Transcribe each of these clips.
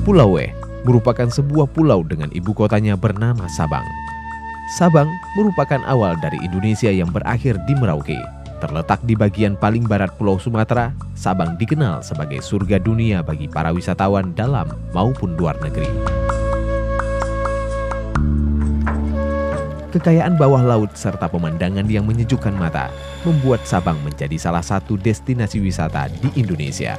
Pulau W merupakan sebuah pulau dengan ibu kotanya bernama Sabang. Sabang merupakan awal dari Indonesia yang berakhir di Merauke. Terletak di bagian paling barat Pulau Sumatera, Sabang dikenal sebagai surga dunia bagi para wisatawan dalam maupun luar negeri. Kekayaan bawah laut serta pemandangan yang menyejukkan mata membuat Sabang menjadi salah satu destinasi wisata di Indonesia.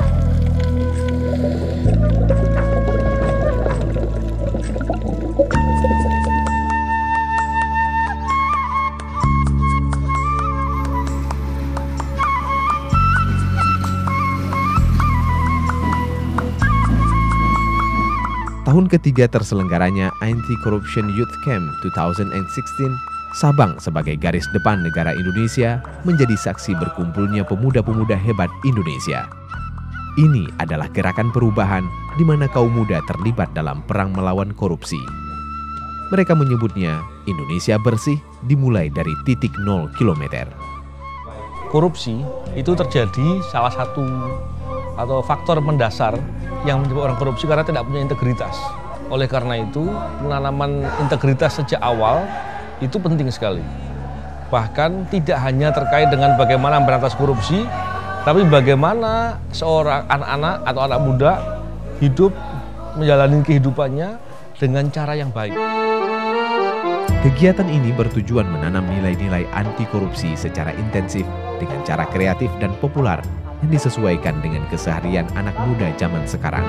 Tahun ketiga terselenggaranya Anti-Corruption Youth Camp 2016, Sabang sebagai garis depan negara Indonesia menjadi saksi berkumpulnya pemuda-pemuda hebat Indonesia. Ini adalah gerakan perubahan di mana kaum muda terlibat dalam perang melawan korupsi. Mereka menyebutnya Indonesia bersih dimulai dari titik 0 km. Korupsi itu terjadi salah satu atau faktor mendasar yang menyebabkan orang korupsi karena tidak punya integritas. Oleh karena itu, penanaman integritas sejak awal itu penting sekali. Bahkan tidak hanya terkait dengan bagaimana memberantas korupsi, tapi bagaimana seorang anak-anak atau anak muda hidup menjalani kehidupannya dengan cara yang baik. Kegiatan ini bertujuan menanam nilai-nilai anti korupsi secara intensif dengan cara kreatif dan populer yang disesuaikan dengan keseharian anak muda zaman sekarang.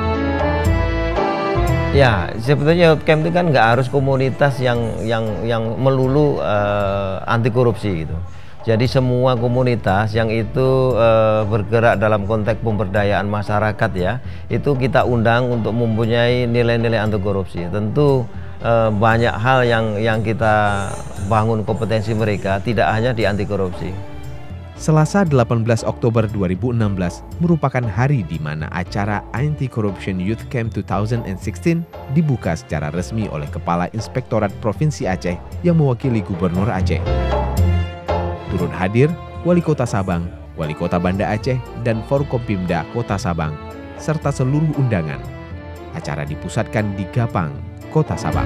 Ya, sebetulnya youth camp itu kan nggak harus komunitas yang melulu anti korupsi gitu. Jadi semua komunitas yang itu bergerak dalam konteks pemberdayaan masyarakat ya, itu kita undang untuk mempunyai nilai-nilai anti korupsi. Tentu banyak hal yang kita bangun kompetensi mereka, tidak hanya di anti korupsi. Selasa 18 Oktober 2016 merupakan hari di mana acara Anti-Corruption Youth Camp 2016 dibuka secara resmi oleh Kepala Inspektorat Provinsi Aceh yang mewakili Gubernur Aceh. Turut hadir Wali Kota Sabang, Wali Kota Banda Aceh, dan Forkompimda Kota Sabang, serta seluruh undangan. Acara dipusatkan di Gapang, Kota Sabang.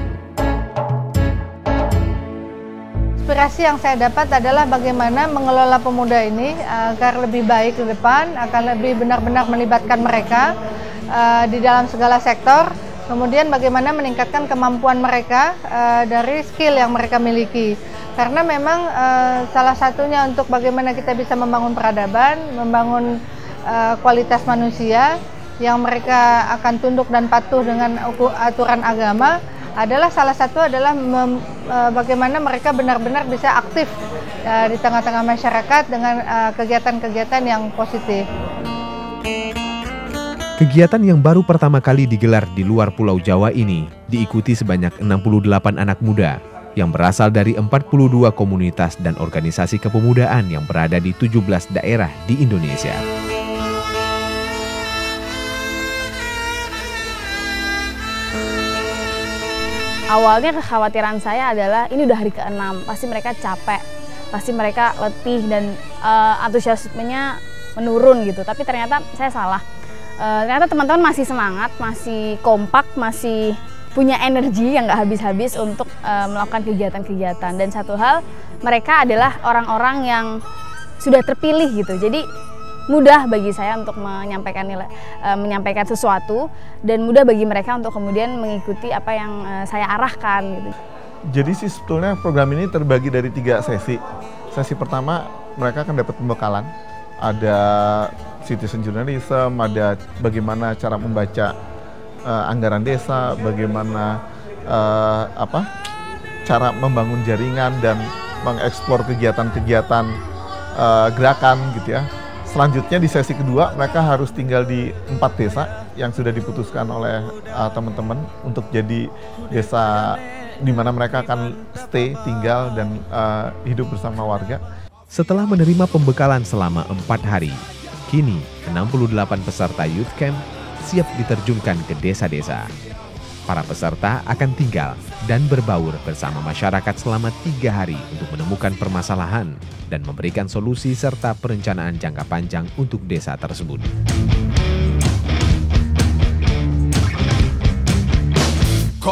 Inspirasi yang saya dapat adalah bagaimana mengelola pemuda ini agar lebih baik ke depan, akan lebih benar-benar melibatkan mereka di dalam segala sektor. Kemudian bagaimana meningkatkan kemampuan mereka dari skill yang mereka miliki. Karena memang salah satunya untuk bagaimana kita bisa membangun peradaban, membangun kualitas manusia yang mereka akan tunduk dan patuh dengan aturan agama, adalah salah satu adalah bagaimana mereka benar-benar bisa aktif di tengah-tengah masyarakat dengan kegiatan-kegiatan yang positif. Kegiatan yang baru pertama kali digelar di luar Pulau Jawa ini diikuti sebanyak 68 anak muda yang berasal dari 42 komunitas dan organisasi kepemudaan yang berada di 17 daerah di Indonesia. Awalnya kekhawatiran saya adalah ini udah hari ke-6, pasti mereka capek, pasti mereka letih dan antusiasmenya menurun gitu. Tapi ternyata saya salah. Ternyata teman-teman masih semangat, masih kompak, masih punya energi yang nggak habis-habis untuk melakukan kegiatan-kegiatan. Dan satu hal, mereka adalah orang-orang yang sudah terpilih gitu. Jadi mudah bagi saya untuk menyampaikan sesuatu dan mudah bagi mereka untuk kemudian mengikuti apa yang saya arahkan gitu. Jadi sih sebetulnya program ini terbagi dari 3 sesi. Sesi pertama mereka akan dapat pembekalan, ada citizen journalism, ada bagaimana cara membaca anggaran desa, bagaimana cara membangun jaringan dan mengeksplor kegiatan-kegiatan gerakan gitu ya. Selanjutnya di sesi kedua mereka harus tinggal di 4 desa yang sudah diputuskan oleh teman-teman untuk jadi desa di mana mereka akan stay, tinggal dan hidup bersama warga. Setelah menerima pembekalan selama 4 hari, kini 68 peserta Youth Camp siap diterjunkan ke desa-desa. Para peserta akan tinggal dan berbaur bersama masyarakat selama 3 hari untuk menemukan permasalahan dan memberikan solusi serta perencanaan jangka panjang untuk desa tersebut.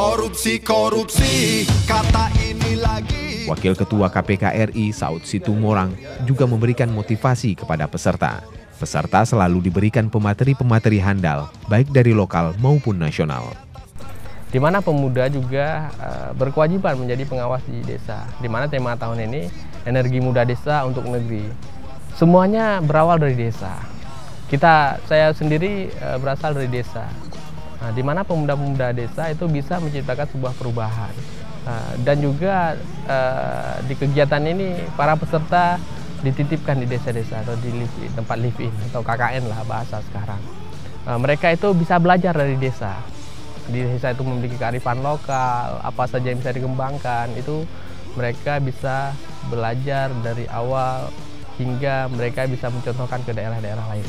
Korupsi, kata ini lagi. Wakil Ketua KPK RI Saud Situmorang juga memberikan motivasi kepada peserta. Peserta selalu diberikan pemateri-pemateri handal, baik dari lokal maupun nasional. Di mana pemuda juga berkewajiban menjadi pengawas di desa. Di mana tema tahun ini energi muda desa untuk negeri. Semuanya berawal dari desa. Saya sendiri berasal dari desa. Nah, di mana pemuda-pemuda desa itu bisa menciptakan sebuah perubahan. Dan juga di kegiatan ini para peserta dititipkan di desa-desa atau di tempat live-in atau KKN lah bahasa sekarang. Mereka itu bisa belajar dari desa. Di desa itu memiliki kearifan lokal, apa saja yang bisa dikembangkan, itu mereka bisa belajar dari awal hingga mereka bisa mencontohkan ke daerah-daerah lain.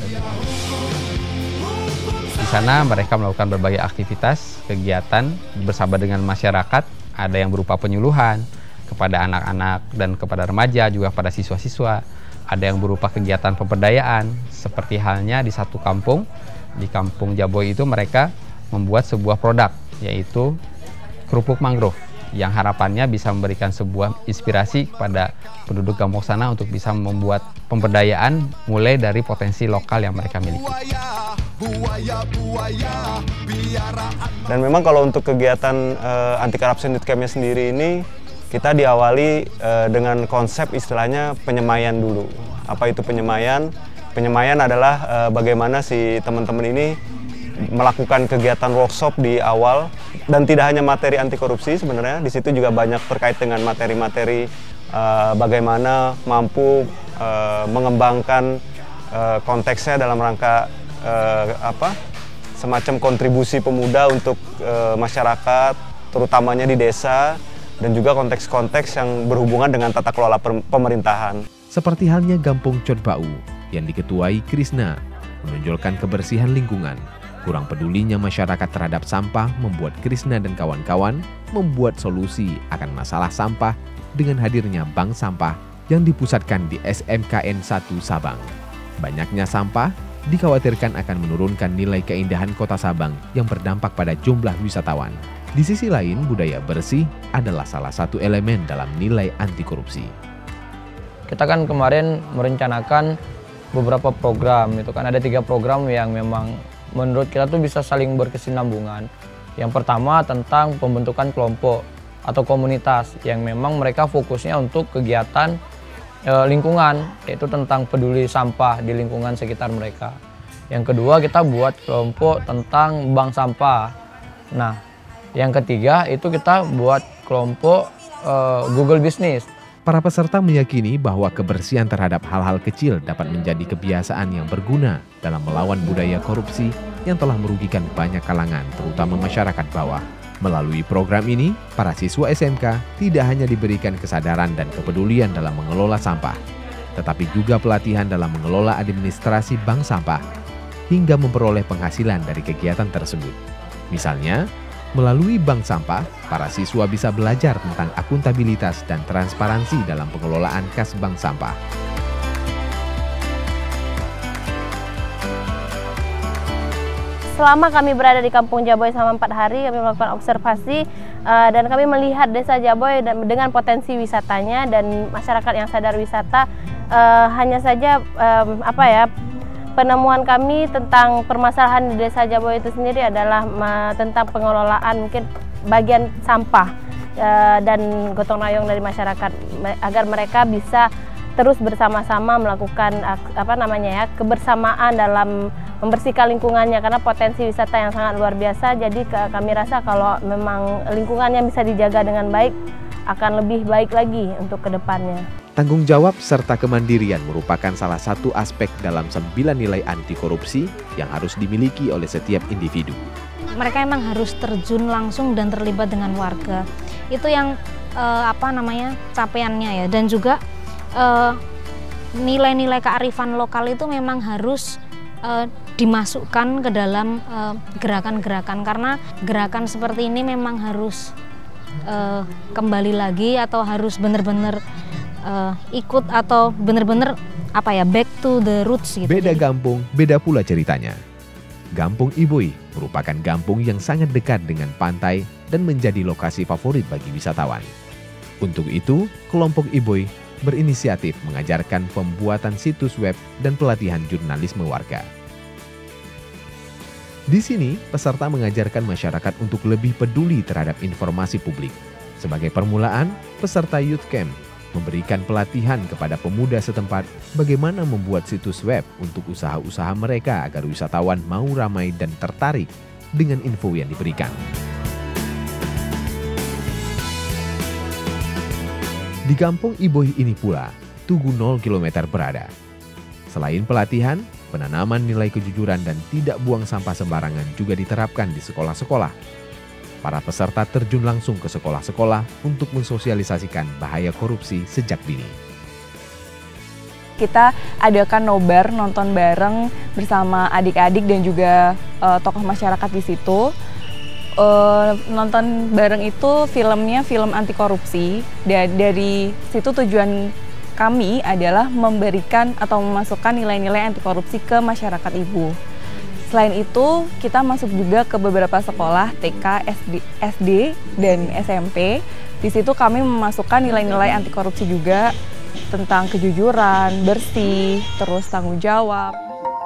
Di sana mereka melakukan berbagai aktivitas, kegiatan bersama dengan masyarakat, ada yang berupa penyuluhan kepada anak-anak dan kepada remaja, juga pada siswa-siswa. Ada yang berupa kegiatan pemberdayaan, seperti halnya di satu kampung, di Kampung Jaboy itu mereka membuat sebuah produk, yaitu kerupuk mangrove, yang harapannya bisa memberikan sebuah inspirasi kepada penduduk kampung sana untuk bisa membuat pemberdayaan mulai dari potensi lokal yang mereka miliki. Dan memang kalau untuk kegiatan Anti Corruption Youth Camp-nya sendiri ini, kita diawali dengan konsep istilahnya penyemaian dulu. Apa itu penyemaian? Penyemaian adalah bagaimana si teman-teman ini melakukan kegiatan workshop di awal, dan tidak hanya materi anti korupsi sebenarnya, di situ juga banyak terkait dengan materi-materi bagaimana mampu mengembangkan konteksnya dalam rangka semacam kontribusi pemuda untuk masyarakat, terutamanya di desa, dan juga konteks-konteks yang berhubungan dengan tata kelola pemerintahan. Seperti halnya Gampung Codbau yang diketuai Krisna, menonjolkan kebersihan lingkungan. Kurang pedulinya masyarakat terhadap sampah membuat Krisna dan kawan-kawan membuat solusi akan masalah sampah dengan hadirnya bank sampah yang dipusatkan di SMKN 1 Sabang. Banyaknya sampah dikhawatirkan akan menurunkan nilai keindahan kota Sabang yang berdampak pada jumlah wisatawan. Di sisi lain, budaya bersih adalah salah satu elemen dalam nilai anti korupsi. Kita kan kemarin merencanakan beberapa program, itu kan ada 3 program yang memang menurut kita tuh bisa saling berkesinambungan. Yang pertama tentang pembentukan kelompok atau komunitas yang memang mereka fokusnya untuk kegiatan lingkungan, yaitu tentang peduli sampah di lingkungan sekitar mereka. Yang kedua kita buat kelompok tentang bank sampah. Nah, yang ketiga itu kita buat kelompok Google Business. Para peserta meyakini bahwa kebersihan terhadap hal-hal kecil dapat menjadi kebiasaan yang berguna dalam melawan budaya korupsi yang telah merugikan banyak kalangan, terutama masyarakat bawah. Melalui program ini, para siswa SMK tidak hanya diberikan kesadaran dan kepedulian dalam mengelola sampah, tetapi juga pelatihan dalam mengelola administrasi bank sampah, hingga memperoleh penghasilan dari kegiatan tersebut. Misalnya, melalui bank sampah, para siswa bisa belajar tentang akuntabilitas dan transparansi dalam pengelolaan kas bank sampah. Selama kami berada di Kampung Jaboy selama 4 hari, kami melakukan observasi dan kami melihat desa Jaboy dengan potensi wisatanya dan masyarakat yang sadar wisata. Hanya saja penemuan kami tentang permasalahan di desa Jaboy itu sendiri adalah tentang pengelolaan mungkin bagian sampah dan gotong royong dari masyarakat agar mereka bisa terus bersama-sama melakukan kebersamaan dalam membersihkan lingkungannya, karena potensi wisata yang sangat luar biasa. Jadi kami rasa kalau memang lingkungannya bisa dijaga dengan baik, akan lebih baik lagi untuk kedepannya. Tanggung jawab serta kemandirian merupakan salah satu aspek dalam 9 nilai anti korupsi yang harus dimiliki oleh setiap individu. Mereka emang harus terjun langsung dan terlibat dengan warga. Itu yang capaiannya ya. Dan juga nilai-nilai kearifan lokal itu memang harus dimasukkan ke dalam gerakan-gerakan, karena gerakan seperti ini memang harus kembali lagi atau harus benar-benar ikut atau benar-benar back to the roots gitu. Beda kampung, beda pula ceritanya. Gampung Iboy merupakan kampung yang sangat dekat dengan pantai dan menjadi lokasi favorit bagi wisatawan. Untuk itu, kelompok IBOY berinisiatif mengajarkan pembuatan situs web dan pelatihan jurnalisme warga. Di sini, peserta mengajarkan masyarakat untuk lebih peduli terhadap informasi publik. Sebagai permulaan, peserta Youth Camp memberikan pelatihan kepada pemuda setempat bagaimana membuat situs web untuk usaha-usaha mereka agar wisatawan mau ramai dan tertarik dengan info yang diberikan. Di kampung IBOY ini pula, Tugu 0 km berada. Selain pelatihan, penanaman nilai kejujuran dan tidak buang sampah sembarangan juga diterapkan di sekolah-sekolah. Para peserta terjun langsung ke sekolah-sekolah untuk mensosialisasikan bahaya korupsi sejak dini. Kita adakan nobar nonton bareng bersama adik-adik dan juga tokoh masyarakat di situ. Nonton bareng itu filmnya film anti korupsi, dan dari situ tujuan kami adalah memberikan atau memasukkan nilai-nilai anti korupsi ke masyarakat Ibu. Selain itu, kita masuk juga ke beberapa sekolah TK, SD, dan SMP. Di situ kami memasukkan nilai-nilai anti korupsi juga tentang kejujuran, bersih, terus tanggung jawab.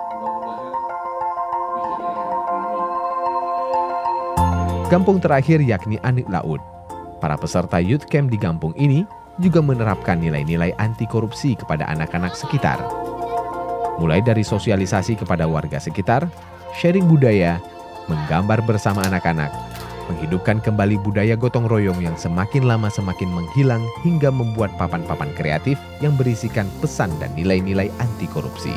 Kampung terakhir yakni Anik Laut. Para peserta Youth Camp di kampung ini juga menerapkan nilai-nilai anti korupsi kepada anak-anak sekitar. Mulai dari sosialisasi kepada warga sekitar, sharing budaya, menggambar bersama anak-anak, menghidupkan kembali budaya gotong royong yang semakin lama semakin menghilang hingga membuat papan-papan kreatif yang berisikan pesan dan nilai-nilai anti korupsi.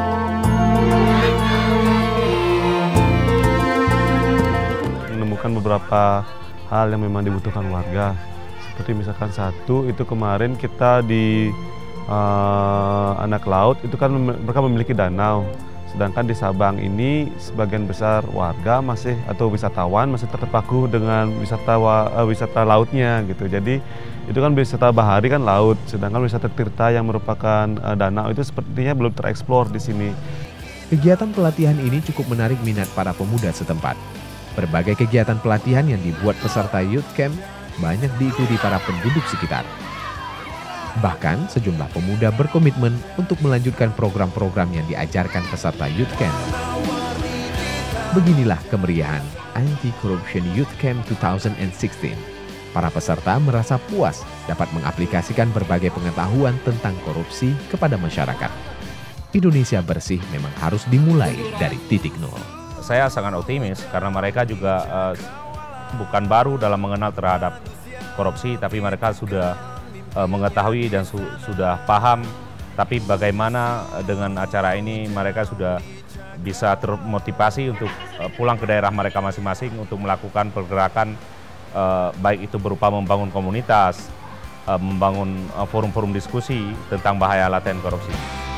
Menemukan beberapa hal yang memang dibutuhkan warga. Seperti misalkan satu, itu kemarin kita di Anak Laut, itu kan mereka memiliki danau. Sedangkan di Sabang ini sebagian besar warga masih atau wisatawan masih terpaku dengan wisata lautnya gitu. Jadi itu kan wisata bahari kan laut, sedangkan wisata tirta yang merupakan danau itu sepertinya belum tereksplor di sini. Kegiatan pelatihan ini cukup menarik minat para pemuda setempat. Berbagai kegiatan pelatihan yang dibuat peserta Youth Camp banyak diikuti para penduduk sekitar. Bahkan sejumlah pemuda berkomitmen untuk melanjutkan program-program yang diajarkan peserta Youth Camp. Beginilah kemeriahan Anti-Corruption Youth Camp 2016. Para peserta merasa puas dapat mengaplikasikan berbagai pengetahuan tentang korupsi kepada masyarakat. Indonesia bersih memang harus dimulai dari titik nol. Saya sangat optimis karena mereka juga bukan baru dalam mengenal terhadap korupsi, tapi mereka sudah mengetahui dan sudah paham. Tapi bagaimana dengan acara ini mereka sudah bisa termotivasi untuk pulang ke daerah mereka masing-masing untuk melakukan pergerakan, baik itu berupa membangun komunitas, membangun forum-forum diskusi tentang bahaya laten korupsi.